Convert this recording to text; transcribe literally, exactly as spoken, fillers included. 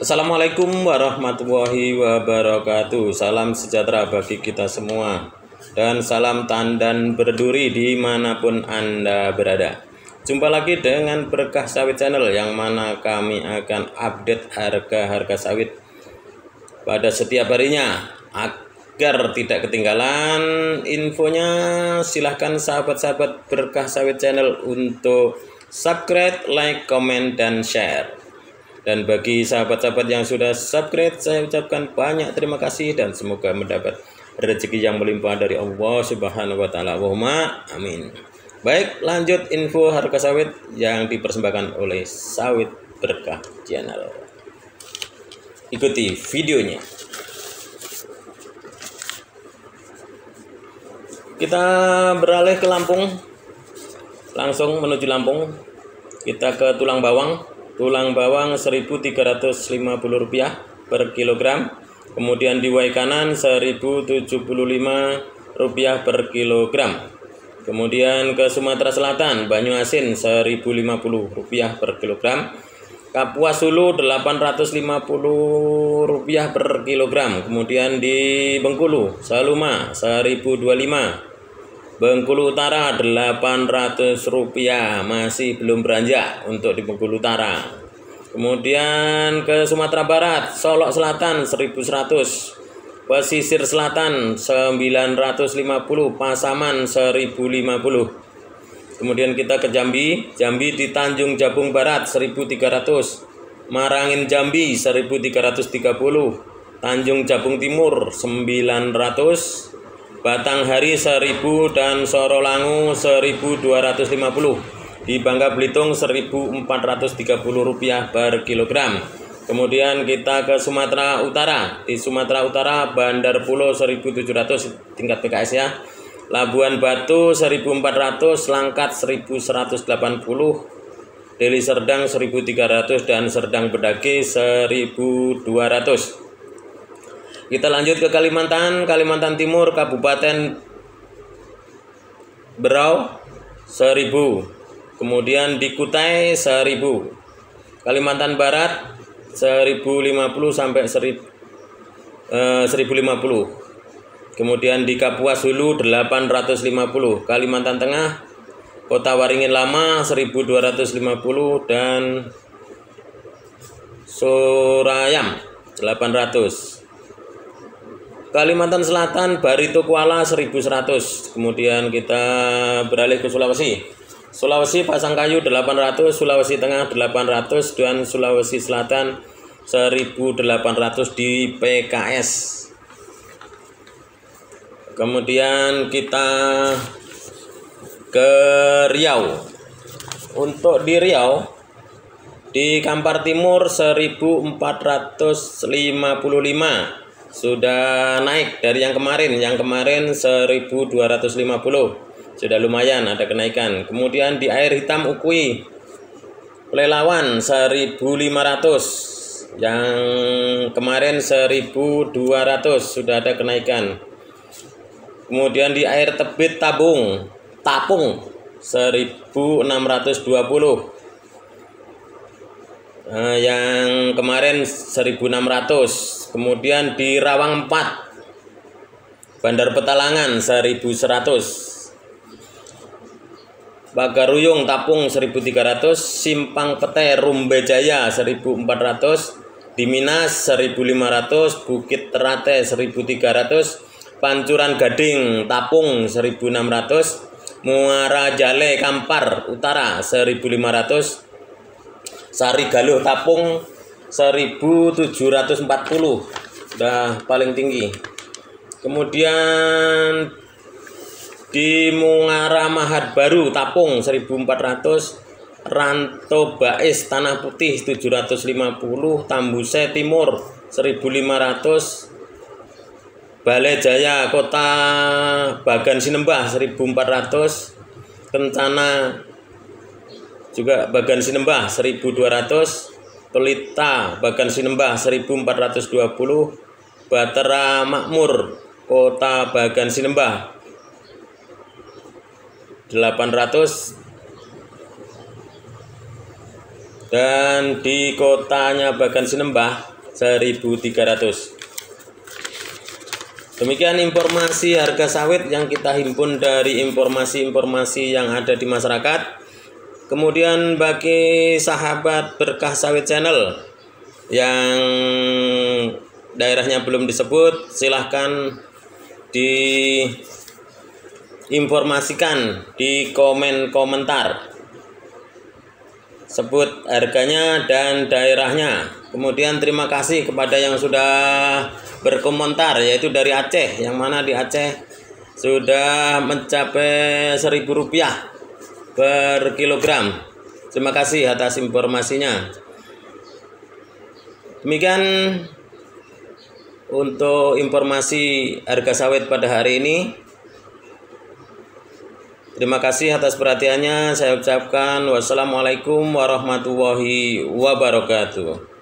Assalamualaikum warahmatullahi wabarakatuh. Salam sejahtera bagi kita semua, dan salam tandan berduri dimanapun Anda berada. Jumpa lagi dengan Berkah Sawit Channel, yang mana kami akan update harga-harga sawit pada setiap harinya. Agar tidak ketinggalan infonya, silahkan sahabat-sahabat Berkah Sawit Channel untuk subscribe, like, komen, dan share. Dan bagi sahabat-sahabat yang sudah subscribe, saya ucapkan banyak terima kasih dan semoga mendapat rezeki yang melimpah dari Allah Subhanahu wa taala. Allahumma amin. Baik, lanjut info harga sawit yang dipersembahkan oleh Sawit Berkah Channel. Ikuti videonya. Kita beralih ke Lampung. Langsung menuju Lampung. Kita ke tulang bawang. Tulang bawang seribu tiga ratus lima puluh rupiah per kilogram. Kemudian di wai kanan seribu tujuh puluh lima rupiah per kilogram. Kemudian ke Sumatera Selatan, Banyu Asin seribu lima puluh rupiah per kilogram. Kapuas Hulu delapan ratus lima puluh rupiah per kilogram. Kemudian di Bengkulu, Saluma seribu dua puluh lima. Bengkulu Utara delapan ratus rupiah, masih belum beranjak untuk di Bengkulu Utara. Kemudian ke Sumatera Barat, Solok Selatan seribu seratus, Pesisir Selatan sembilan ratus lima puluh, Pasaman seribu lima puluh. Kemudian kita ke Jambi, Jambi di Tanjung Jabung Barat seribu tiga ratus, Marangin Jambi seribu tiga ratus tiga puluh, Tanjung Jabung Timur sembilan ratus, Batanghari seribu, dan Sorolangu seribu dua ratus lima puluh. Di Bangka Belitung seribu empat ratus tiga puluh rupiah per kilogram. Kemudian kita ke Sumatera Utara. Di Sumatera Utara, Bandar Pulo seribu tujuh ratus tingkat P K S ya. Labuan Batu seribu empat ratus, Langkat seribu seratus delapan puluh, Deli Serdang seribu tiga ratus, dan Serdang Bedage seribu dua ratus. Kita lanjut ke Kalimantan, Kalimantan Timur, Kabupaten Berau seribu. Kemudian di Kutai seribu. Kalimantan Barat seribu lima puluh sampai seribu lima puluh. Kemudian di Kapuas Hulu delapan ratus lima puluh. Kalimantan Tengah, Kota Waringin Lama seribu dua ratus lima puluh, dan Sorayam delapan ratus. Kalimantan Selatan, Barito Kuala seribu seratus. Kemudian kita beralih ke Sulawesi. Sulawesi Pasangkayu delapan ratus, Sulawesi Tengah delapan ratus, dan Sulawesi Selatan seribu delapan ratus di P K S. Kemudian kita ke Riau. Untuk di Riau, di Kampar Timur seribu empat ratus lima puluh lima. Sudah naik dari yang kemarin. Yang kemarin seribu dua ratus lima puluh. Sudah lumayan ada kenaikan. Kemudian di Air Hitam Ukui, Pelelawan seribu lima ratus. Yang kemarin seribu dua ratus, sudah ada kenaikan. Kemudian di Air Tebit Tabung, Tapung seribu enam ratus dua puluh. Uh, yang kemarin seribu enam ratus. Kemudian di Rawang empat, Bandar Petalangan seribu seratus. Bagaruyung Tapung seribu tiga ratus. Simpang Pete Rumbejaya seribu empat ratus. Di Minas seribu lima ratus. Bukit Terate seribu tiga ratus. Pancuran Gading Tapung seribu enam ratus. Muara Jale Kampar Utara seribu lima ratus. Sari Galuh Tapung seribu tujuh ratus empat puluh, udah paling tinggi. Kemudian di Muara Mahat Baru Tapung seribu empat ratus, Ranto Bais Tanah Putih tujuh ratus lima puluh, Tambuse Timur seribu lima ratus, Balai Jaya Kota Bagan Sinembah seribu empat ratus, Kencana juga Bagan Sinembah seribu dua ratus, Pelita Bagan Sinembah seribu empat ratus dua puluh, Batera Makmur Kota Bagan Sinembah delapan ratus, dan di kotanya Bagan Sinembah seribu tiga ratus. Demikian informasi harga sawit yang kita himpun dari informasi-informasi yang ada di masyarakat. Kemudian bagi sahabat Berkah Sawit Channel yang daerahnya belum disebut, silahkan diinformasikan di komen komentar, sebut harganya dan daerahnya. Kemudian terima kasih kepada yang sudah berkomentar, yaitu dari Aceh, yang mana di Aceh sudah mencapai seribu rupiah per kilogram. Terima kasih atas informasinya. Demikian untuk informasi harga sawit pada hari ini. Terima kasih atas perhatiannya. Saya ucapkan wassalamualaikum warahmatullahi wabarakatuh.